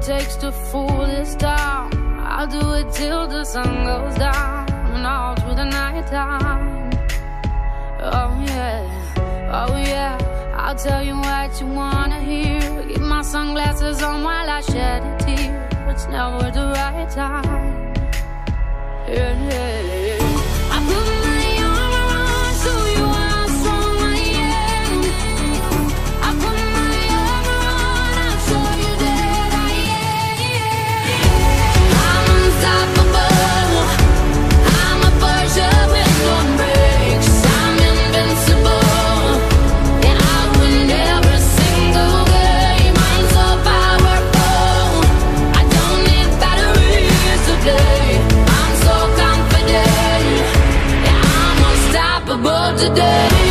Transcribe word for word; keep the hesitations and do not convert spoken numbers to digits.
takes to fool this town. I'll do it till the sun goes down and all through the night time. Oh yeah, oh yeah, I'll tell you what you wanna hear. Keep my sunglasses on while I shed a tear. It's never the right time. Yeah, yeah, yeah. I put my arm around so you how strong I am. I put my arm around, I'll show you that I am. I'm unstoppable. I'm a Porsche with no brakes. I'm invincible. Yeah, I win every single game. I'm so powerful. I don't need batteries today. I'm so confident. Yeah, I'm unstoppable today.